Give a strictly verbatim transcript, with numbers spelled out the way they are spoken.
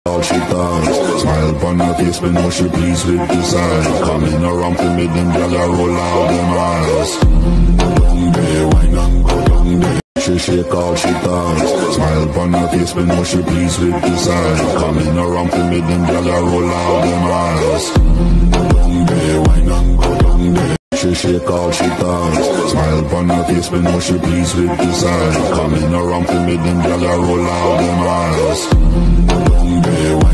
all she thought. Smile upon her face, but know she pleased with the sight. Coming around to me, them gyal a roll out them eyes. Go down there, wine and go down there. She shake all she thought. Smile upon her face, but know she pleased with the sight. Coming around to me, them gyal a roll out them eyes. Go down there, wine and go down there. She shake all she thought. Smile upon her face, but know she pleased with the sight. Coming around to me, them gyal a roll out them eyes. Go down there.